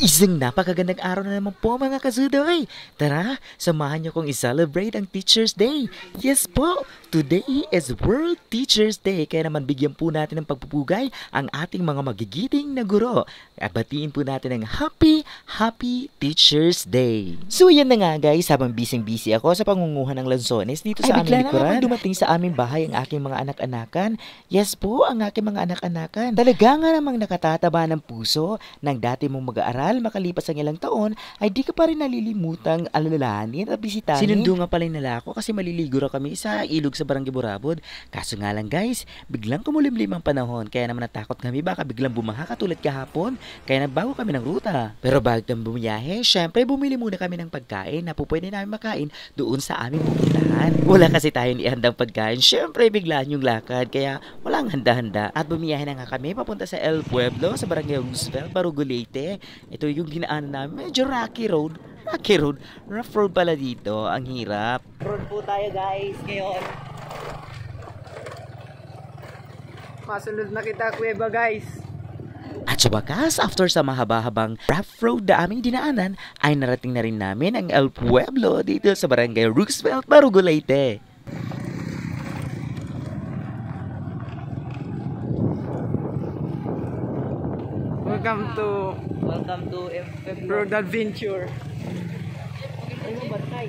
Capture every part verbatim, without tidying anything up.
Isang napakagandang araw na naman po mga kasudoy. Tara, samahan niyo kong i-celebrate ang Teacher's Day. Yes po, today is World Teacher's Day. Kaya naman bigyan po natin ng pagpupugay ang ating mga magigiting na guro. At batiin po natin ang Happy, Happy Teacher's Day. So yan na nga guys, habang busy-busy ako sa pangunguhan ng lansones dito sa aming likuran, dumating sa aming bahay ang aking mga anak-anakan. Yes po, ang aking mga anak-anakan. Talaga nga namang nakatataba ng puso ng dati mong mag-aaral. Makalipas ang ilang taon, ay di ka pa rin nalilimutang alalahanin at bisitahin. Sinundo nga pala nila ako kasi maliligo raw kami sa ilog sa Barangay Burabod. Kaso nga lang guys, biglang kumulimlim ang panahon. Kaya naman natakot kami baka biglang bumaha katulad kahapon. Kaya nagbago kami ng ruta. Pero bago kami bumiyahe, syempre bumili muna kami ng pagkain na po pwede namin makain doon sa aming pupuntahan. Wala kasi tayong ihandang pagkain. Syempre biglaan yung lakad kaya walang handa-handa. At bumiyahe na nga kami papunta sa El Pueblo sa Barangay Roosevelt, Barugo, Leyte. Ito yung dinaanan namin. Medyo rocky road. Rocky road. Rough road pala dito. Ang hirap. Road po tayo guys ngayon. Masunod na kita kuweba guys. At sa wakas, after sa mahaba-habang rough road na aming dinaanan, ay narating na rin namin ang El Pueblo dito sa Barangay Roosevelt, Barugo, Leyte. Welcome to Welcome to F F Road Adventure. Ay mo barkay.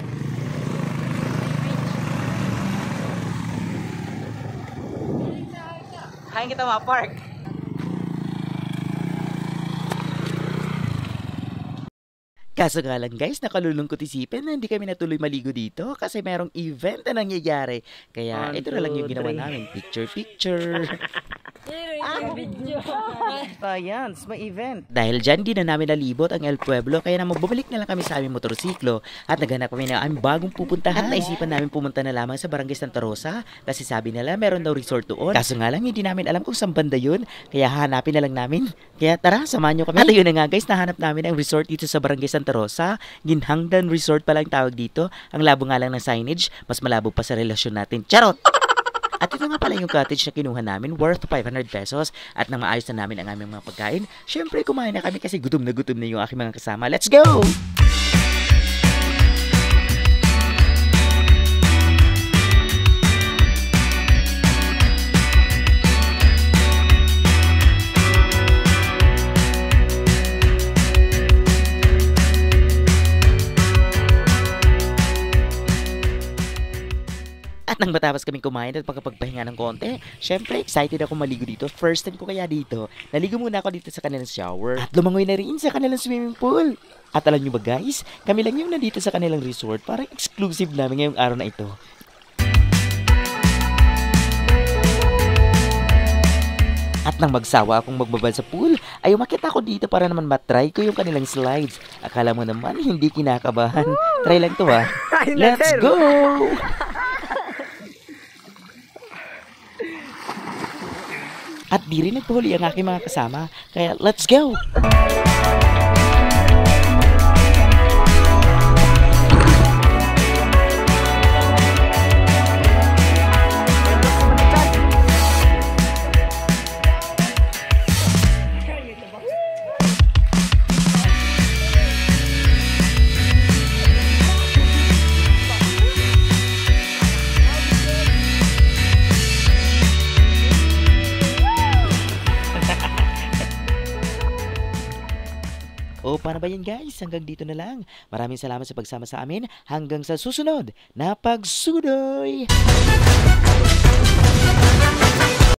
Kain kita ma-park. Kaso nga lang guys, nakalulungkot isipin na hindi kami natuloy maligo dito kasi merong event na nangyayari. Kaya One, ito na lang yung two, ginawa three. namin. Picture, picture. Science, may event. Dahil dyan, di na namin nalibot ang El Pueblo, kaya na magbabalik na lang kami sa aming motorsiklo at naghanap kami ng aming bagong pupuntahan. At naisipan namin pumunta na lamang sa Barangay Santa Rosa kasi sabi nila meron daw resort doon. Kaso nga lang, hindi namin alam kung saan banda yun, kaya hanapin na lang namin. Kaya tara, samahan nyo kami. At ayun na nga guys, nahanap namin ang resort dito sa Barangay Santa Rosa. Ginhangdan Resort pala ang tawag dito. Ang labo nga lang ng signage, mas malabo pa sa relasyon natin. Charot! At ito nga pala yung cottage na kinuha namin, worth five hundred pesos. At nang maayos na namin ang aming mga pagkain, syempre kumain na kami kasi gutom na gutom na yung aking mga kasama. Let's go! At nang matapos kaming kumain at pagkapagpahinga ng konti, syempre excited ako maligo dito. First time ko kaya dito. Naligo muna ako dito sa kanilang shower at lumangoy na rin sa kanilang swimming pool. At alam nyo ba guys, kami lang yung nandito sa kanilang resort. Parang exclusive namin ngayong araw na ito. At nang magsawa akong magbabal sa pool, ay umakit ako dito para naman matry ko yung kanilang slides. Akala mo naman hindi kinakabahan. Try lang to ha. Let's go! At di rin nagpahuli ang aking mga kasama. Kaya let's go! O, paano ba yan guys? Hanggang dito na lang. Maraming salamat sa pagsama sa amin. Hanggang sa susunod na pagsudoy!